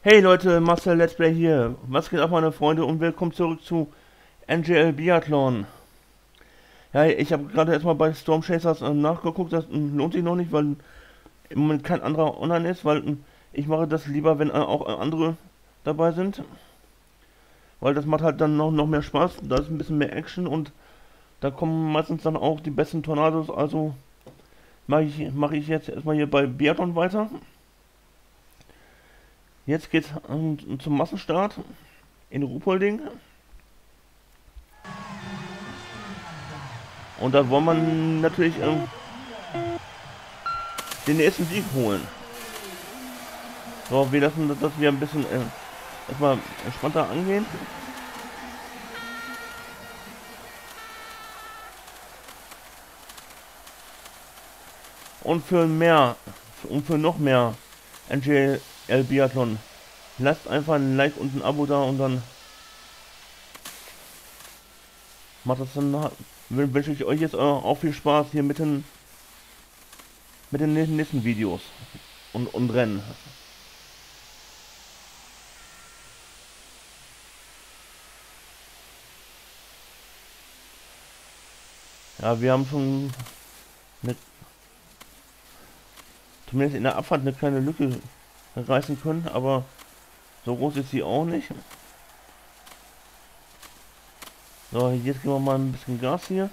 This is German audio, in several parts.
Hey Leute, Marcel Let's Play hier. Was geht ab, meine Freunde, und willkommen zurück zu NGL Biathlon. Ja, ich habe gerade erstmal bei Storm Chasers nachgeguckt, das lohnt sich noch nicht, weil im Moment kein anderer online ist, weil ich mache das lieber, wenn auch andere dabei sind, weil das macht halt dann noch mehr Spaß, da ist ein bisschen mehr Action und da kommen meistens dann auch die besten Tornados, also mache ich jetzt erstmal hier bei Biathlon weiter. Jetzt geht's zum Massenstart in Ruhpolding. Und da wollen wir natürlich den ersten Sieg holen. So, wir lassen das wir ein bisschen erstmal entspannter angehen. Und für noch mehr NGL Biathlon, lasst einfach ein Like und ein Abo da und dann macht das dann, wünsche ich euch jetzt auch viel Spaß hier mit den nächsten Videos und Rennen. Ja, wir haben schon eine, zumindest in der Abfahrt eine kleine Lücke reißen können, aber so groß ist sie auch nicht. So, jetzt geben wir mal ein bisschen Gas hier.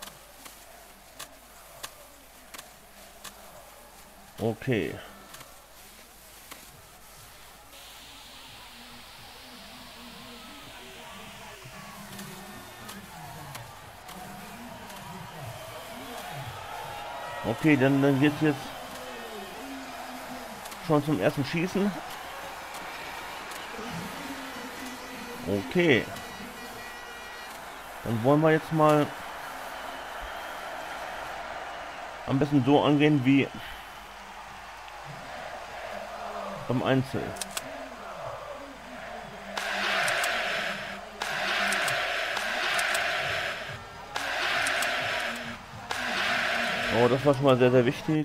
Okay. Okay, dann geht's jetzt schon zum ersten Schießen. Okay. Dann wollen wir jetzt mal am besten so angehen wie beim Einzel. Oh, das war schon mal sehr, sehr wichtig.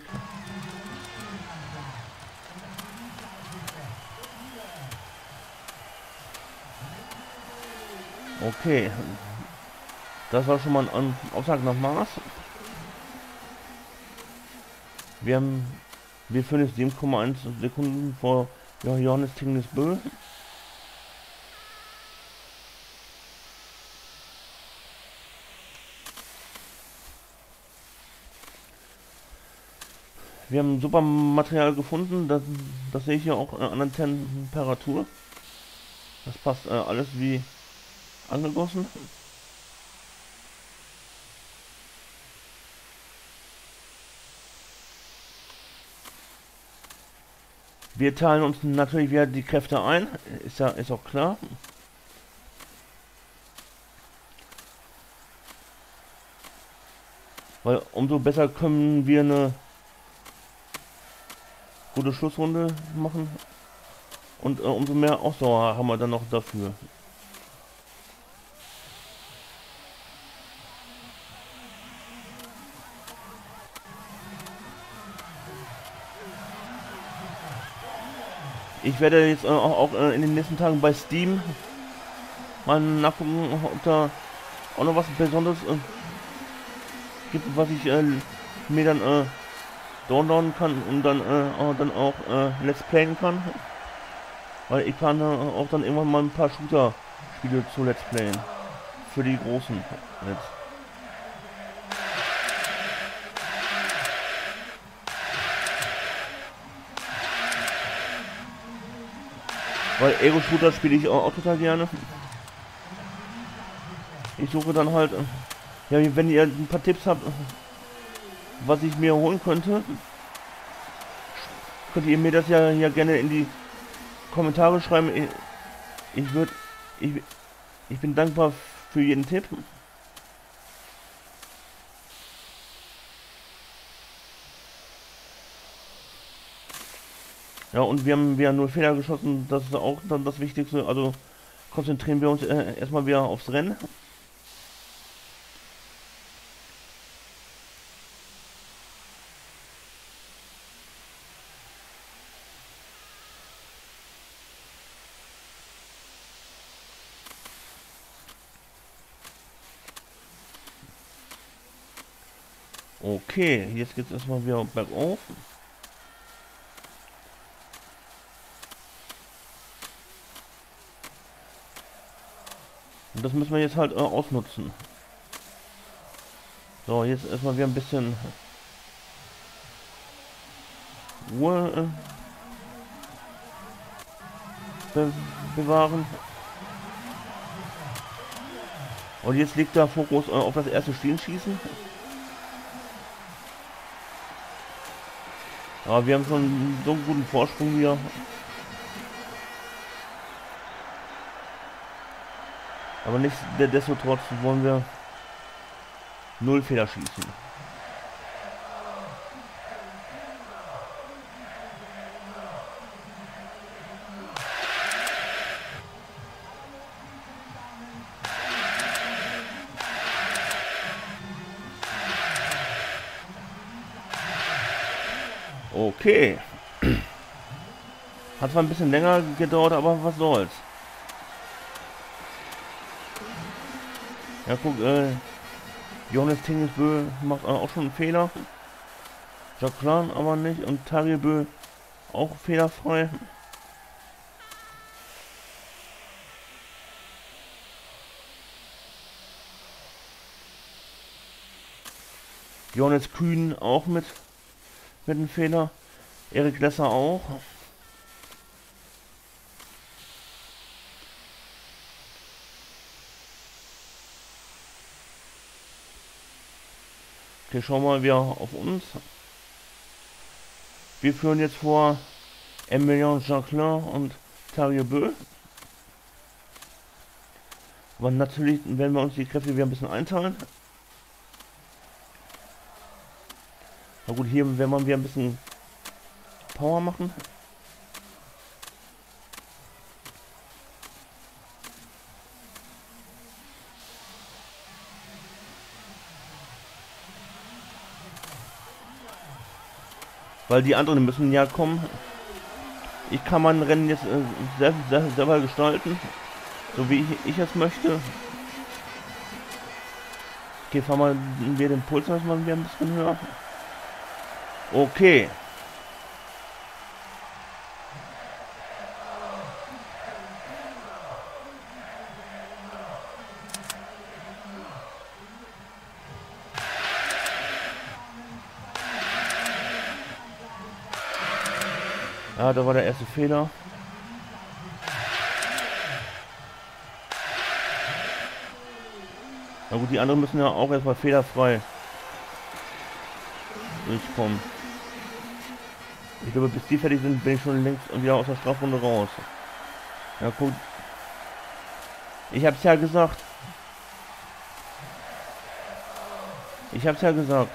Okay. Das war schon mal ein Auftrag nach Mars. Wir führen jetzt 7,1 Sekunden vor Johannes Tingnes Bö. Wir haben super Material gefunden, das sehe ich hier auch an der Temperatur. Das passt alles wie angegossen. Wir teilen uns natürlich wieder die Kräfte ein, ist auch klar. Weil umso besser können wir eine gute Schlussrunde machen und umso mehr Ausdauer haben wir dann noch dafür. Ich werde jetzt auch in den nächsten Tagen bei Steam mal nachgucken, ob da auch noch was Besonderes gibt, was ich mir dann downloaden kann und dann auch Let's Playen kann. Weil ich plane auch dann irgendwann mal ein paar Shooter-Spiele zu Let's Playen. Für die großen jetzt. Weil Ego-Shooter spiele ich auch total gerne. Ich suche dann halt, ja, wenn ihr ein paar Tipps habt, was ich mir holen könnte, könnt ihr mir das ja gerne in die Kommentare schreiben. Ich würde, ich, ich bin dankbar für jeden Tipp. Ja, und wir haben wieder nur Fehler geschossen, das ist auch dann das Wichtigste. Also konzentrieren wir uns erstmal wieder aufs Rennen. Okay, jetzt geht es erstmal wieder bergauf. Und das müssen wir jetzt halt ausnutzen. So, jetzt erstmal wieder ein bisschen Ruhe bewahren. Und jetzt liegt der Fokus auf das erste Stehenschießen. Aber wir haben schon so einen guten Vorsprung hier. Aber nichtsdestotrotz wollen wir 0 Fehler schießen. Okay. Hat zwar ein bisschen länger gedauert, aber was soll's. Ja, guck, Johannes Tingesbö macht auch schon einen Fehler. Jacqueline aber nicht und Tariebö auch fehlerfrei. Johannes Kühn auch mit einem Fehler. Erik Lesser auch. Okay, schauen wir mal wieder auf uns. Wir führen jetzt vor Emilien Jacqueline und Tariebö. Aber natürlich werden wir uns die Kräfte wieder ein bisschen einteilen. Na gut, hier werden wir wieder ein bisschen Power machen. Weil die anderen müssen ja kommen. Ich kann mein Rennen jetzt selber gestalten. So wie ich es möchte. Okay, fahren wir den Puls erstmal wieder ein bisschen höher. Okay. Ja, da war der erste Fehler. Na gut, die anderen müssen ja auch erstmal fehlerfrei durchkommen. Ich glaube, bis die fertig sind, bin ich schon längst und wieder aus der Strafrunde raus. Ja, gut. Ich hab's ja gesagt. Ich hab's ja gesagt.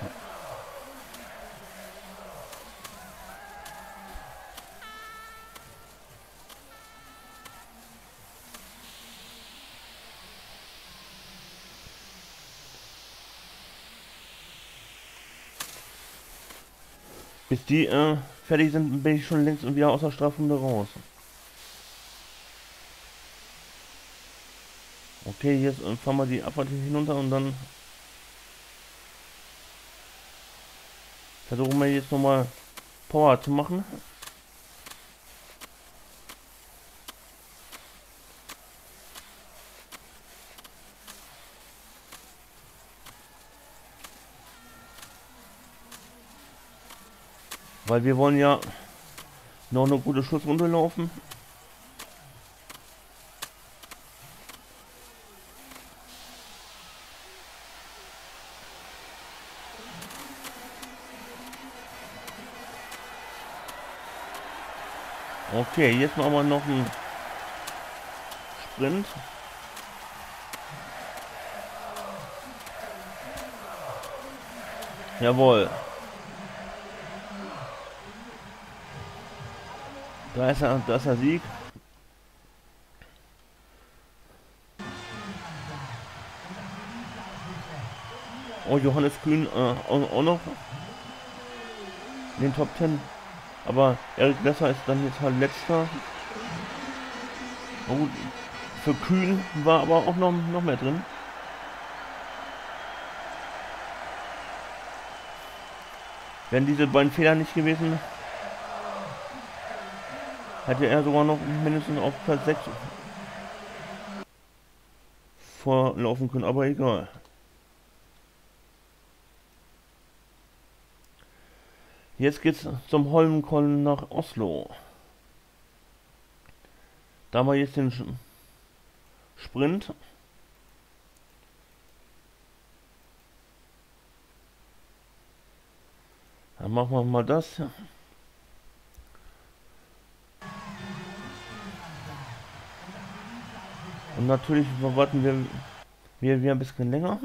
Bis die fertig sind, bin ich schon längst und wieder aus der Strafrunde raus. Okay, jetzt fahren wir die Abfahrt hinunter und dann versuchen wir jetzt nochmal Power zu machen. Weil wir wollen ja noch eine gute Schlussrunde laufen. Okay, jetzt machen wir noch einen Sprint. Jawohl. Da ist der Sieg. Oh, Johannes Kühn auch noch in den Top 10. Aber Erik Lesser ist dann jetzt halt letzter. Oh, gut. Für Kühn war aber auch noch mehr drin. Wären diese beiden Fehler nicht gewesen, hätte er sogar noch mindestens auf Platz 6 vorlaufen können, aber egal. Jetzt geht's zum Holmenkollen nach Oslo. Da haben wir jetzt den Sprint. Dann machen wir mal das. Und natürlich warten wir ein bisschen länger.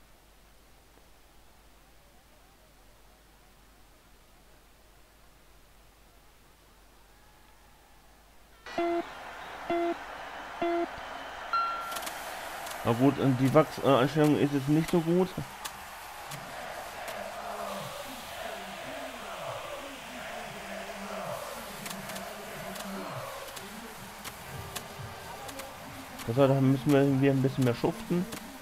Na gut, die Wachseinstellung ist jetzt nicht so gut. Das heißt, da müssen wir ein bisschen mehr schuften.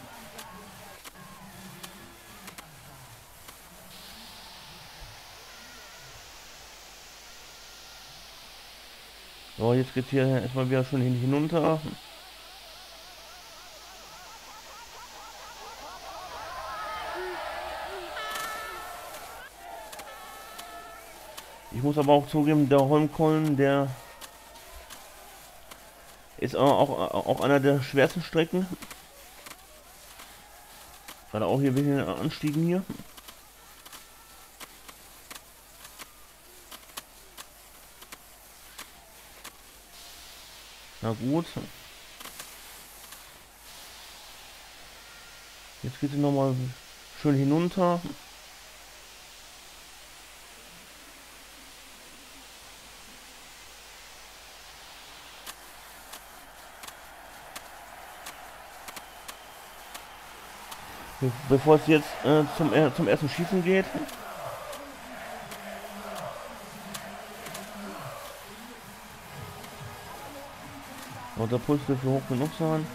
So, jetzt geht's hier erstmal wieder schön hinunter. Ich muss aber auch zugeben, der Holmenkollen, der ist auch einer der schwersten Strecken. Gerade auch hier wegen den Anstiegen hier. Na gut. Jetzt geht es nochmal schön hinunter. Bevor es jetzt zum ersten Schießen geht. Und der Puls dürfte hoch genug sein.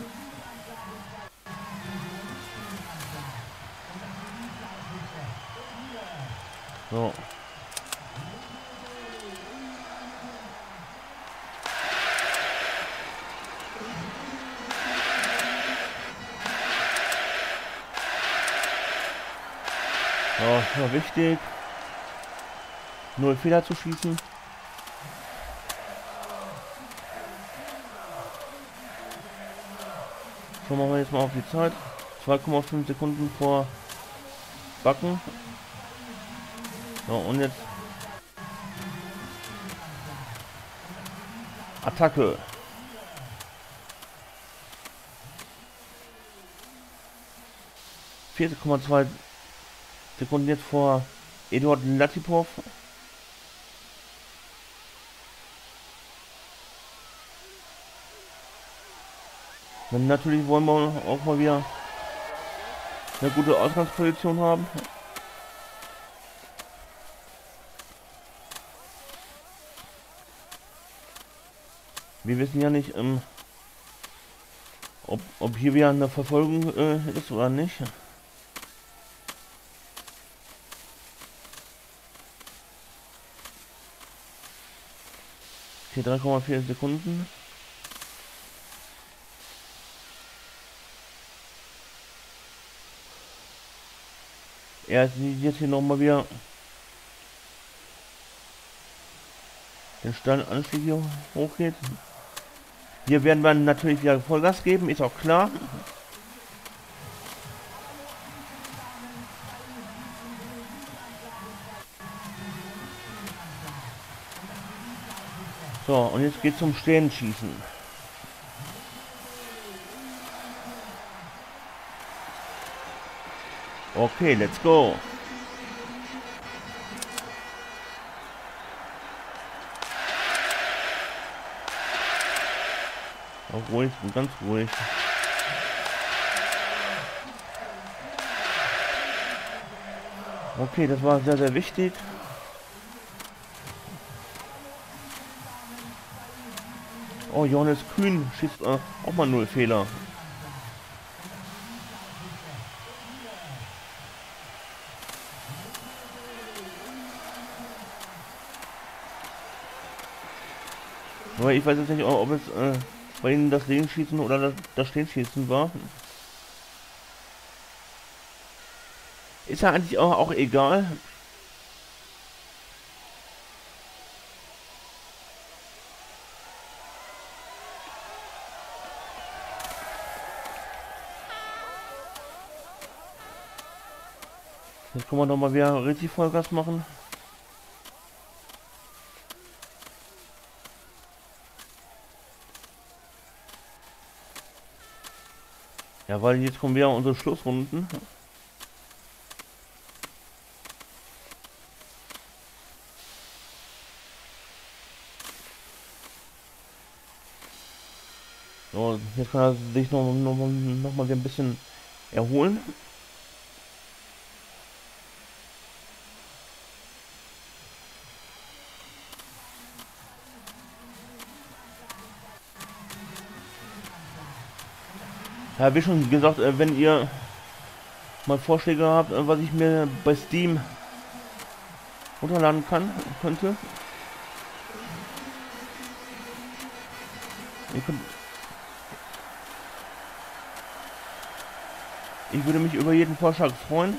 So. Ja, war wichtig. 0 Fehler zu schießen. Schauen wir mal jetzt mal auf die Zeit. 2,5 Sekunden vor Backen. So, und jetzt Attacke. Vier Komma 2 Sekunden jetzt vor Eduard Latipov. Dann natürlich wollen wir auch mal wieder eine gute Ausgangsposition haben. Wir wissen ja nicht, ob hier wieder eine Verfolgung ist oder nicht. Okay, 3,4 Sekunden. Er ist jetzt hier nochmal wieder den steilen Anstieg hier hochgeht. Hier werden wir natürlich wieder Vollgas geben, ist auch klar. So, und jetzt geht zum Stehenschießen. Okay, let's go. Auch ruhig, ganz ruhig. Okay, das war sehr, sehr wichtig. Oh, Johannes Kühn schießt auch mal 0 Fehler. Aber ich weiß jetzt nicht, ob es bei Ihnen das Legenschießen oder das Stehenschießen war. Ist ja eigentlich auch egal. Jetzt können wir doch mal wieder richtig Vollgas machen. Ja, weil jetzt kommen wieder unsere Schlussrunden. So, jetzt kann er sich noch mal wieder ein bisschen erholen. Ja, wie schon gesagt, wenn ihr mal Vorschläge habt, was ich mir bei Steam runterladen könnte. Ich würde mich über jeden Vorschlag freuen.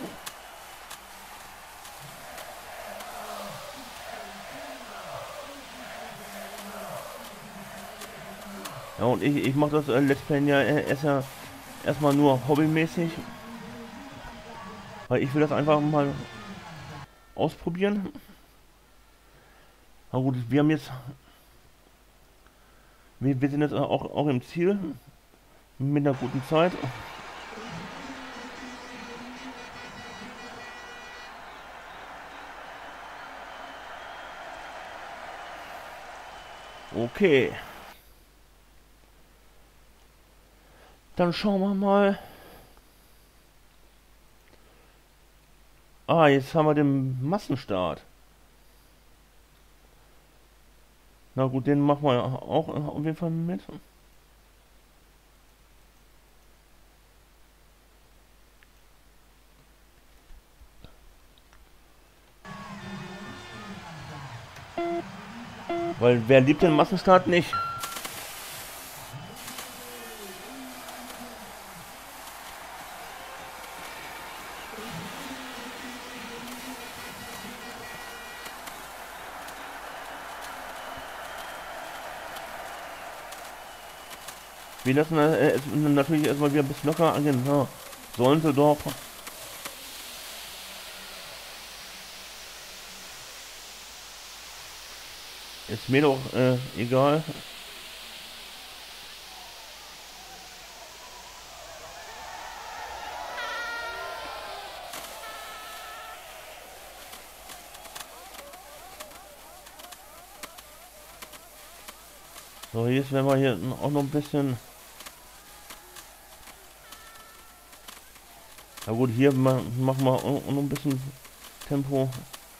Ja, und ich mache das Let's Play ja erstmal nur hobbymäßig. Weil ich will das einfach mal ausprobieren. Na gut, wir haben jetzt... Wir sind jetzt auch im Ziel. Mit einer guten Zeit. Okay. Dann schauen wir mal. Ah, jetzt haben wir den Massenstart. Na gut, den machen wir auch auf jeden Fall mit. Weil wer liebt den Massenstart nicht? Wir lassen natürlich erstmal wieder ein bisschen locker angehen. Ja, sollen sie doch. Ist mir doch egal. So, jetzt werden wir hier auch noch ein bisschen... Na gut, hier machen wir auch noch ein bisschen Tempo.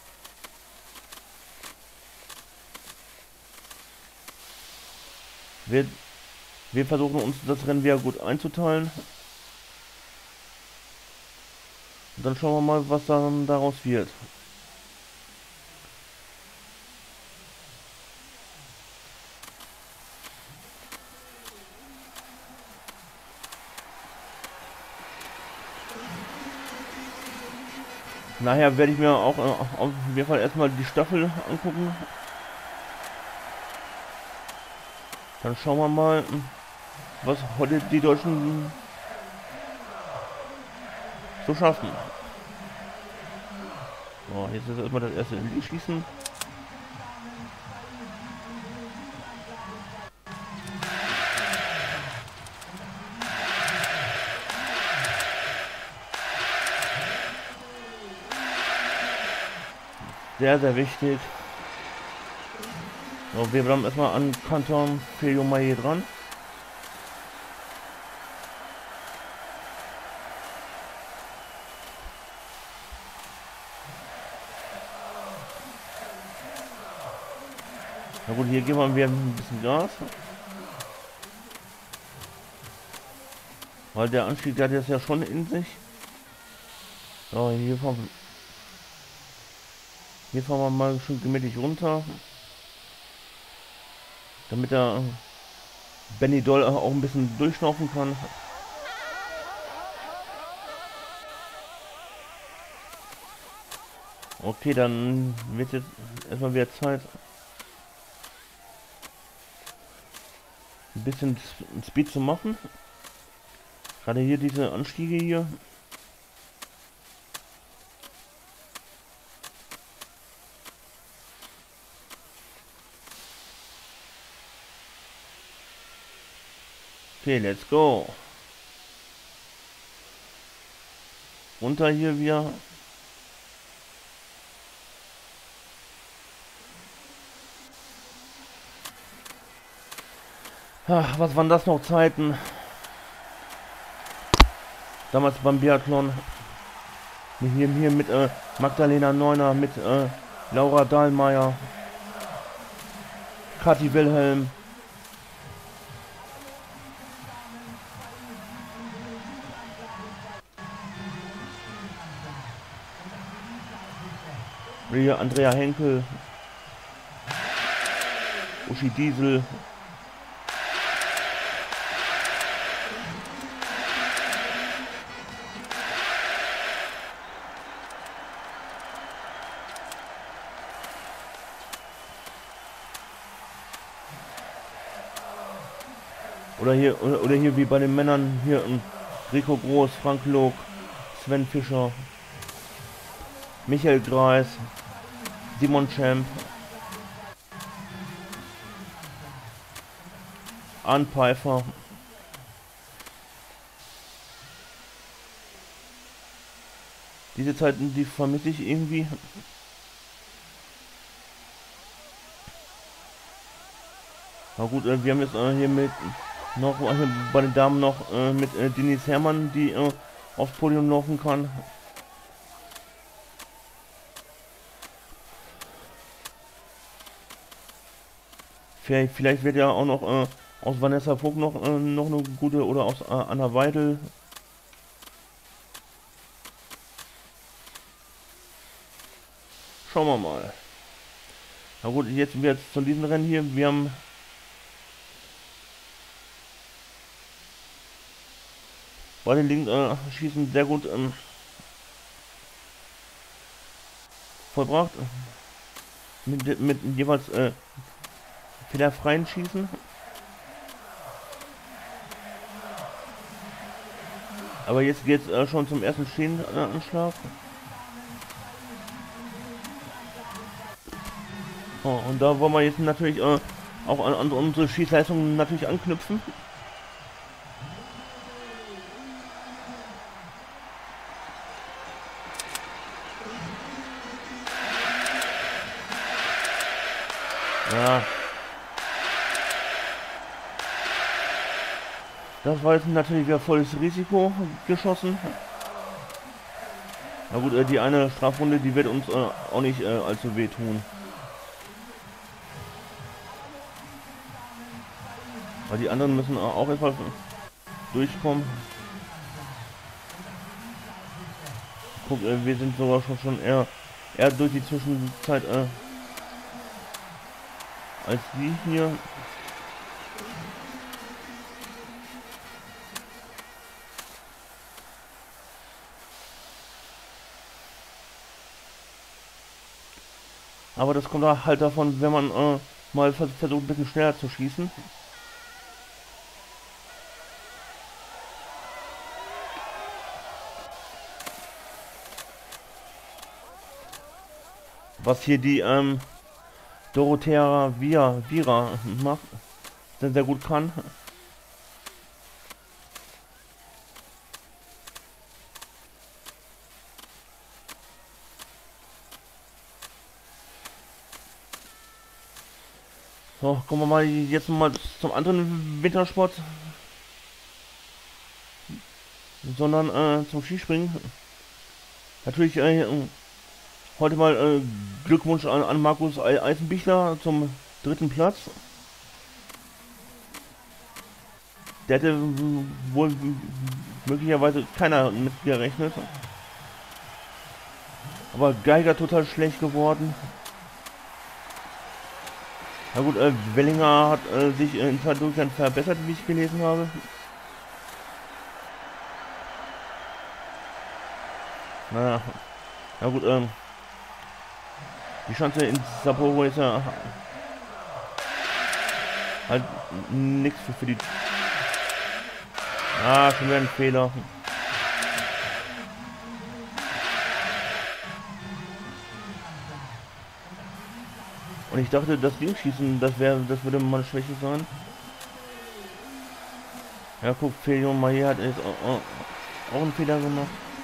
Wir versuchen uns das Rennen wieder gut einzuteilen. Und dann schauen wir mal, was dann daraus wird. Nachher werde ich mir auch auf jeden Fall erstmal die Staffel angucken. Dann schauen wir mal, was heute die Deutschen so schaffen. So, jetzt ist erstmal das erste Schießen. Sehr, sehr wichtig. So, wir bleiben erstmal an Kanton Filliomaye dran. Na gut, hier geben wir ein bisschen Gas. Weil der Anstieg, der hat jetzt ja schon in sich. So, hier fahren wir mal schon gemütlich runter. damit der Benny Doll auch ein bisschen durchschnaufen kann. Okay, dann wird jetzt erstmal wieder Zeit, ein bisschen Speed zu machen. Gerade hier diese Anstiege hier. Okay, let's go. Runter hier wieder. Ach, was waren das noch Zeiten? Damals beim Biathlon. Hier mit Magdalena Neuner, mit Laura Dahlmeier, Kathi Wilhelm. Hier Andrea Henkel, Uschi Diesel. Oder hier wie bei den Männern hier Rico Groß, Frank Log, Sven Fischer, Michael Greis, Simon Champ, Arne Pfeiffer. Diese Zeiten, die vermisse ich irgendwie. Na gut, wir haben jetzt hier mit noch bei den Damen noch mit Denise Herrmann, die aufs Podium laufen kann. Vielleicht wird ja auch noch aus Vanessa Vogt noch eine gute, oder aus Anna Weidel. Schauen wir mal. Na gut, jetzt zu diesem Rennen hier. Wir haben beide Linksschießen sehr gut vollbracht. Mit jeweils fehlerfreien Schießen. Aber jetzt geht es schon zum ersten Stehenanschlag. Oh, und da wollen wir jetzt natürlich auch an unsere Schießleistungen natürlich anknüpfen. Ja. Das war jetzt natürlich wieder volles Risiko geschossen. Na gut, die eine Strafrunde, die wird uns auch nicht allzu wehtun. Aber die anderen müssen auch etwas durchkommen. Guck, wir sind sogar schon eher durch die Zwischenzeit als die hier. Aber das kommt halt davon, wenn man mal versucht, ein bisschen schneller zu schießen. Was hier die Dorothea Vira macht, sehr gut kann. So, kommen wir mal jetzt mal zum anderen Wintersport, sondern zum Skispringen. Natürlich heute mal Glückwunsch an Markus Eisenbichler zum 3. Platz. Der hätte wohl möglicherweise keiner mit gerechnet. Aber Geiger total schlecht geworden. Na gut, Wellinger hat sich in zwei Durchgang verbessert, wie ich gelesen habe. Naja, na gut, die Chance in Sapporo ist ja halt nichts für die... Ah, schon wieder ein Fehler. Und ich dachte, das Linksschießen, das würde mal eine Schwäche sein. Ja, guck, Felion Maillet hat jetzt auch einen Fehler gemacht.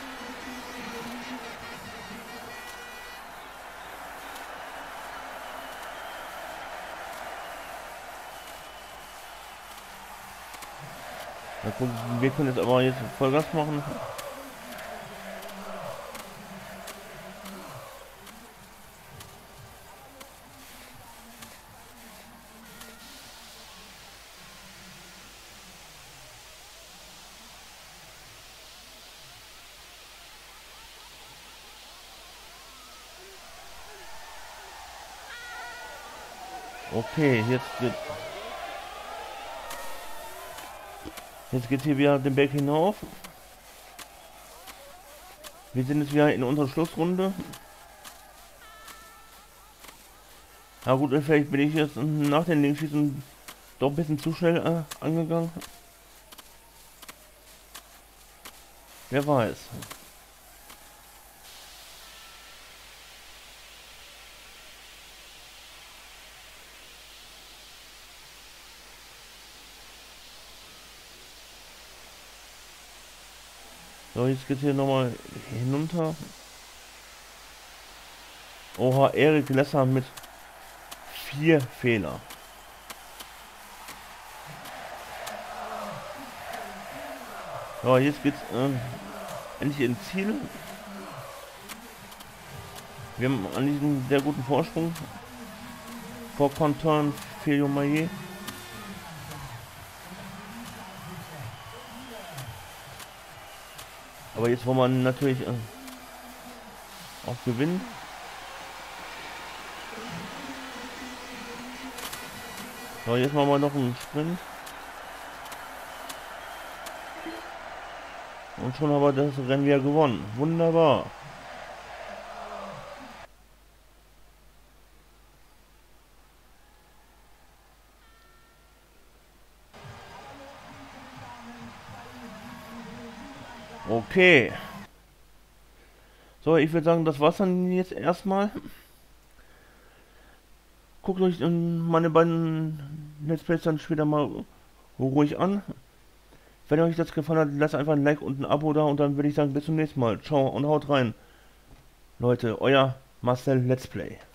Ja, guck, wir können jetzt aber jetzt Vollgas machen. Okay, jetzt geht's hier wieder den Berg hinauf. Wir sind jetzt wieder in unserer Schlussrunde. Na gut, vielleicht bin ich jetzt nach dem Linksschießen doch ein bisschen zu schnell angegangen. Wer weiß. So, jetzt geht's hier nochmal hinunter. Oha, Erik Lesser mit 4 Fehler. So, jetzt geht's endlich ins Ziel. Wir haben an diesem sehr guten Vorsprung vor Contourne Felion Maillet. Aber jetzt wollen wir natürlich auch gewinnen. So, jetzt machen wir noch einen Sprint. Und schon haben wir das Rennen wieder gewonnen. Wunderbar. Okay. So, ich würde sagen, das war's dann jetzt erstmal. Guckt euch meine beiden Let's Plays dann später mal ruhig an. Wenn euch das gefallen hat, lasst einfach ein Like und ein Abo da und dann würde ich sagen, bis zum nächsten Mal. Ciao und haut rein. Leute, euer Marcel Let's Play.